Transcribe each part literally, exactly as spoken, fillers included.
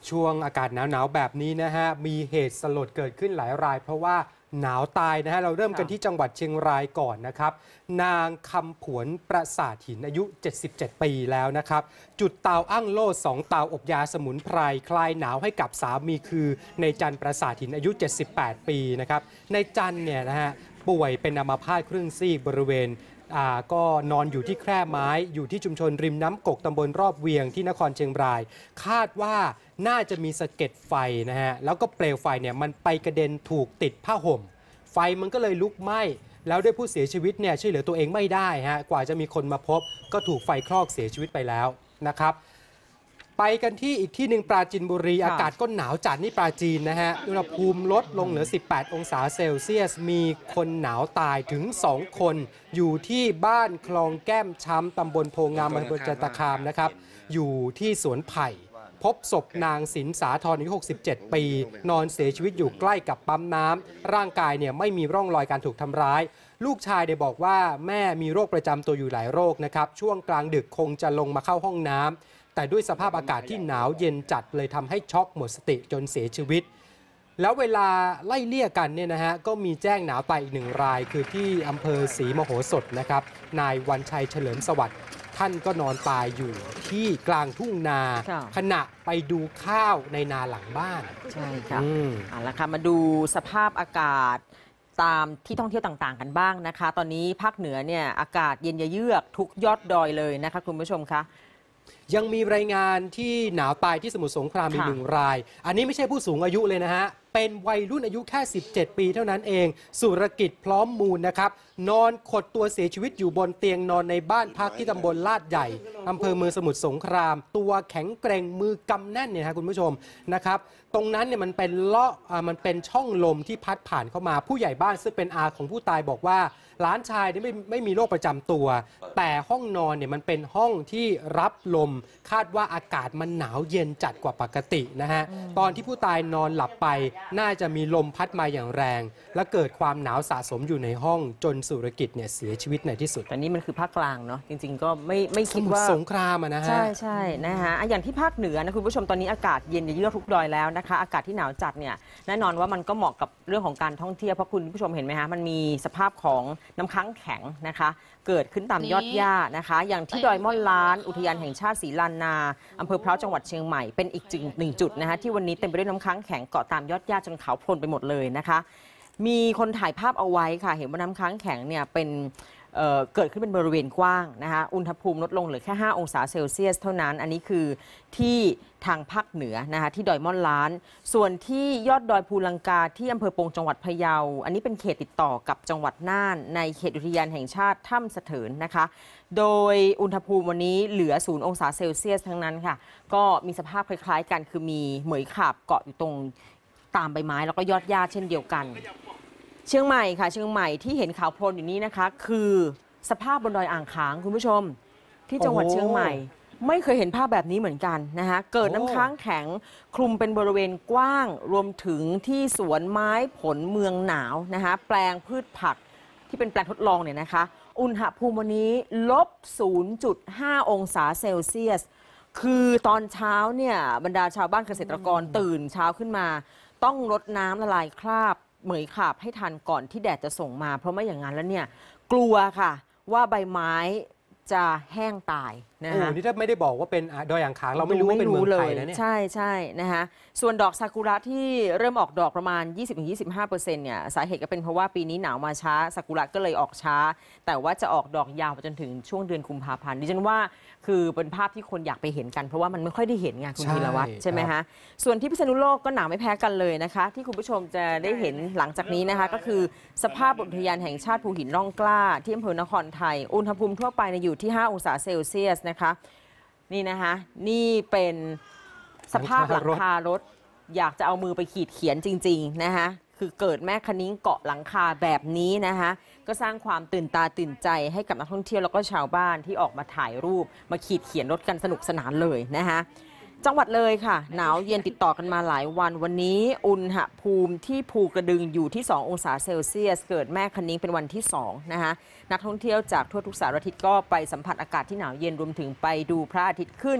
ช่วงอากาศหนาวๆแบบนี้นะฮะมีเหตุสลดเกิดขึ้นหลายรายเพราะว่าหนาวตายนะฮะเราเริ่มกันที่จังหวัดเชียงรายก่อนนะครับนางคำผวนประสาทหินอายุเจ็ดสิบเจ็ดปีแล้วนะครับจุดเตาอั้งโล่สองเตาอบยาสมุนไพรคลายหนาวให้กับสามีคือในจันประสาทหินอายุเจ็ดสิบแปดปีนะครับในจันเนี่ยนะฮะป่วยเป็นอัมพาตครึ่งซีกบริเวณก็นอนอยู่ที่แคร่ไม้อยู่ที่ชุมชนริมน้ำกกตำบลรอบเวียงที่นครเชียงรายคาดว่าน่าจะมีสะเก็ดไฟนะฮะแล้วก็เปลวไฟเนี่ยมันไปกระเด็นถูกติดผ้าห่มไฟมันก็เลยลุกไหม้แล้วด้วยผู้เสียชีวิตเนี่ยช่วยเหลือตัวเองไม่ได้ฮะกว่าจะมีคนมาพบก็ถูกไฟคลอกเสียชีวิตไปแล้วนะครับไปกันที่อีกที่หนึ่งปราจีนบุรีอากาศก็หนาวจัดนี่ปราจีนนะฮะอุณหภูมิลดลงเหลือสิบแปดองศาเซลเซียสมีคนหนาวตายถึงสองคนอยู่ที่บ้านคลองแก้มช้ำตำบลโพงามอำเภอจตุคามนะครับอยู่ที่สวนไผ่พบศพนางสินสาธรอายุหกสิบเจ็ดปีนอนเสียชีวิตอยู่ใกล้กับปั๊มน้ำร่างกายเนี่ยไม่มีร่องรอยการถูกทำร้ายลูกชายได้บอกว่าแม่มีโรคประจำตัวอยู่หลายโรคนะครับช่วงกลางดึกคงจะลงมาเข้าห้องน้ำแต่ด้วยสภาพอากาศที่หนาวเย็นจัดเลยทำให้ช็อกหมดสติจนเสียชีวิตแล้วเวลาไล่เลี่ยกันเนี่ยนะฮะก็มีแจ้งหนาวตายอีกหนึ่งรายคือที่อำเภอศรีมโหสถนะครับนายวันชัยเฉลิมสวัสดิ์ท่านก็นอนตายอยู่ที่กลางทุ่งนาขณะไปดูข้าวในนาหลังบ้านใช่ค่ะเอาละค่ะมาดูสภาพอากาศตามที่ท่องเที่ยวต่างๆกันบ้างนะคะตอนนี้ภาคเหนือเนี่ยอากาศเย็นเยือกทุกยอดดอยเลยนะคะคุณผู้ชมคะยังมีรายงานที่หนาวตายที่สมุทรสงครามอีกหนึ่งรายอันนี้ไม่ใช่ผู้สูงอายุเลยนะฮะเป็นวัยรุ่นอายุแค่สิบเจ็ดปีเท่านั้นเองสุรกิจพร้อมมูลนะครับนอนขดตัวเสียชีวิตอยู่บนเตียงนอนในบ้านพักที่ตำบลลาดใหญ่อำเภอเมืองสมุทรสงครามตัวแข็งแกร่งมือกำแน่นเนี่ยฮะคุณผู้ชมนะครับตรงนั้นเนี่ยมันเป็นเลาะมันเป็นช่องลมที่พัดผ่านเข้ามาผู้ใหญ่บ้านซึ่งเป็นอาของผู้ตายบอกว่าหลานชายนี่ไม่ไม่มีโรคประจำตัวแต่ห้องนอนเนี่ยมันเป็นห้องที่รับลมคาดว่าอากาศมันหนาวเย็นจัดกว่าปกตินะฮะตอนที่ผู้ตายนอนหลับไปน่าจะมีลมพัดมาอย่างแรงและเกิดความหนาวสะสมอยู่ในห้องจนสุรกิจเนี่ยเสียชีวิตในที่สุดแต่นี่มันคือภาคกลางเนาะจริงๆก็ไม่ไม่คิดว่าสงครามนะฮะใช่ใช่นะฮะอย่างที่ภาคเหนือนะคุณผู้ชมตอนนี้อากาศเย็นเยือกทุกดอยแล้วนะคะอากาศที่หนาวจัดเนี่ยแน่นอนว่ามันก็เหมาะกับเรื่องของการท่องเที่ยวเพราะคุณผู้ชมเห็นไหมฮะมันมีสภาพของน้ำค้างแข็งนะคะเกิดขึ้นตามยอดหญ้านะคะอย่างที่ดอยม่อนล้านอุทยานแห่งชาติศรีลานนาอำเภอพร้าวจังหวัดเชียงใหม่เป็นอีกจุดหนึ่งจุดนะคะที่วันนี้เต็มไปด้วยน้ำค้างแข็งเกาะตามยอดหญ้าจนขาวโพลนไปหมดเลยนะคะมีคนถ่ายภาพเอาไว้ค่ะเห็นว่าน้ำค้างแข็งเนี่ยเป็นเอ่อเกิดขึ้นเป็นบริเวณกว้างนะคะอุณหภูมิลดลงเหลือแค่ห้าองศาเซลเซียสเท่านั้นอันนี้คือที่ทางภาคเหนือนะคะที่ดอยม่อนล้านส่วนที่ยอดดอยภูลังกาที่อำเภอปงจังหวัดพะเยาอันนี้เป็นเขตติดต่อกับจังหวัดน่านในเขตอุทยานแห่งชาติถ้ำเสถิญนะคะโดยอุณหภูมิวันนี้เหลือศูนย์องศาเซลเซียสทั้งนั้นค่ะก็มีสภาพคล้ายๆกันคือมีเหมยขาบเกาะอยู่ตรงตามใบไม้แล้วก็ยอดหญ้าเช่นเดียวกันเชียงใหม่ค่ะเชียงใหม่ที่เห็นขาวโพลนอยู่นี้นะคะคือสภาพบนดอยอ่างขางคุณผู้ชมที่จังหวัดเชียงใหม่ไม่เคยเห็นภาพแบบนี้เหมือนกันนะคะเกิดน้ำค้างแข็งคลุมเป็นบริเวณกว้างรวมถึงที่สวนไม้ผลเมืองหนาวนะคะแปลงพืชผักที่เป็นแปลงทดลองเนี่ยนะคะอุณหภูมิวันนี้ลบ ศูนย์จุดห้า องศาเซลเซียสคือตอนเช้าเนี่ยบรรดาชาวบ้านเกษตรกรตื่นเช้าขึ้นมาต้องรดน้ำละลายคราบเหมยขาบให้ทันก่อนที่แดดจะส่งมาเพราะไม่อย่างนั้นแล้วเนี่ยกลัวค่ะว่าใบไม้จะแห้งตายนะฮะนี่ถ้าไม่ได้บอกว่าเป็นดอยอ่างขางเราไม่รู้ว่าเป็นเมืองไทยนะเนี่ยใช่ใช่นะคะส่วนดอกซากุระที่เริ่มออกดอกประมาณ ยี่สิบถึงยี่สิบห้าเปอร์เซ็นต์ เนี่ยสาเหตุก็เป็นเพราะว่าปีนี้หนาวมาช้าซากุระก็เลยออกช้าแต่ว่าจะออกดอกยาวไปจนถึงช่วงเดือนกุมภาพันธ์ดิฉันว่าคือเป็นภาพที่คนอยากไปเห็นกันเพราะว่ามันไม่ค่อยได้เห็นไงคุณธีรวัตรใช่ไหมคะส่วนที่พิษณุโลกก็หนาวไม่แพ้กันเลยนะคะที่คุณผู้ชมจะได้เห็นหลังจากนี้นะคะก็คือสภาพอุทยานแห่งชาติภูหินร่องกล้าที่อำเภอนครไทยอุณหภูมิทั่วไปอยู่ที่ห้าองศาเซลเซียสนะคะนี่นะคะนี่เป็นสภาพหลังคารถอยากจะเอามือไปขีดเขียนจริงๆนะคะคือเกิดแม่คะนิ้งเกาะหลังคาแบบนี้นะคะก็สร้างความตื่นตาตื่นใจให้กับนักท่องเที่ยวแล้วก็ชาวบ้านที่ออกมาถ่ายรูปมาขีดเขียนรถกันสนุกสนานเลยนะคะจังหวัดเลยค่ะหนาวเย็นติดต่อกันมาหลายวันวันนี้อุณหภูมิที่ภูกระดึงอยู่ที่สององศาเซลเซียสเกิดแม่คะนิ้งเป็นวันที่สองนะคะนักท่องเที่ยวจากทั่วทุกสารทิศก็ไปสัมผัสอากาศที่หนาวเย็นรวมถึงไปดูพระอาทิตย์ขึ้น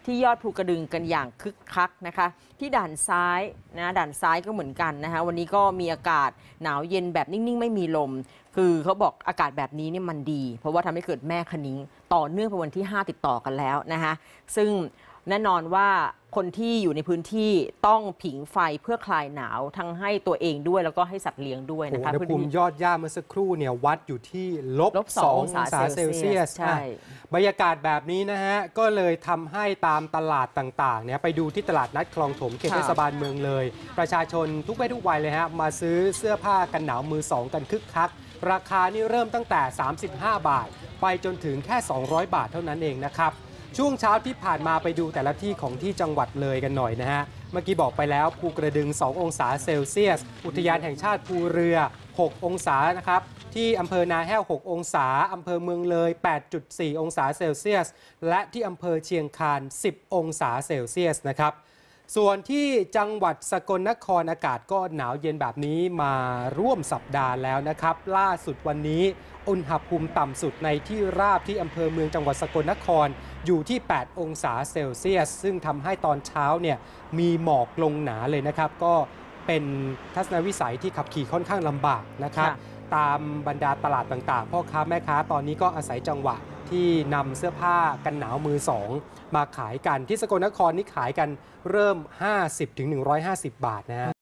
ที่ยอดภูกระดึงกันอย่างคึกคักนะคะที่ด่านซ้ายนะด่านซ้ายก็เหมือนกันนะคะวันนี้ก็มีอากาศหนาวเย็นแบบนิ่งๆไม่มีลมคือเขาบอกอากาศแบบนี้เนี่ยมันดีเพราะว่าทำให้เกิดแม่คะนิ้งต่อเนื่องเป็นวันที่ห้าติดต่อกันแล้วนะคะซึ่งแน่นอนว่าคนที่อยู่ในพื้นที่ต้องผิงไฟเพื่อคลายหนาวทั้งให้ตัวเองด้วยแล้วก็ให้สัตว์เลี้ยงด้วยนะคะอุณหภูมิยอดหญ้าเมื่อสักครู่เนี่ยวัดอยู่ที่ลบสององศาเซลเซียสใช่บรรยากาศแบบนี้นะฮะก็เลยทำให้ตามตลาดต่างๆเนี่ยไปดูที่ตลาดนัดคลองถมเขตเทศบาลเมืองเลย ประชาชนทุกเพศทุกวัยเลยฮะมาซื้อเสื้อผ้ากันหนาวมือสองกันคึกคักราคานี่เริ่มตั้งแต่สามสิบห้าบาทไปจนถึงแค่สองร้อยบาทเท่านั้นเองนะครับช่วงเช้าที่ผ่านมาไปดูแต่ละที่ของที่จังหวัดเลยกันหน่อยนะฮะเมื่อกี้บอกไปแล้วภูกระดึงสององศาเซลเซียสอุทยานแห่งชาติภูเรือหกองศานะครับที่อำเภอนาแห้วหกองศาอำเภอเมืองเลย แปดจุดสี่ องศาเซลเซียสและที่อำเภอเชียงคานสิบองศาเซลเซียสนะครับส่วนที่จังหวัดสกลนครอากาศก็หนาวเย็นแบบนี้มาร่วมสัปดาห์แล้วนะครับล่าสุดวันนี้อุณหภูมิต่ำสุดในที่ราบที่อำเภอเมืองจังหวัดสกลนครอยู่ที่แปดองศาเซลเซียสซึ่งทำให้ตอนเช้าเนี่ยมีหมอกลงหนาเลยนะครับก็เป็นทัศนวิสัยที่ขับขี่ค่อนข้างลำบากนะครับตามบรรดาตลาดต่างๆพ่อค้าแม่ค้าตอนนี้ก็อาศัยจังหวะที่นำเสื้อผ้ากันหนาวมือสองมาขายกันที่สกลนครนี่ขายกันเริ่ม ห้าสิบถึงหนึ่งร้อยห้าสิบ บาทนะฮะ